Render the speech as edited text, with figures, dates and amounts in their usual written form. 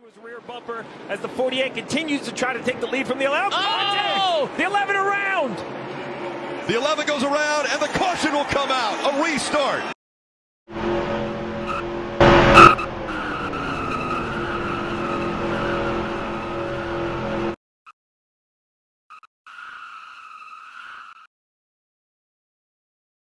his rear bumper as the 48 continues to try to take the lead from the 11. Oh! The 11 around. The 11 goes around, and the caution will come out. A restart.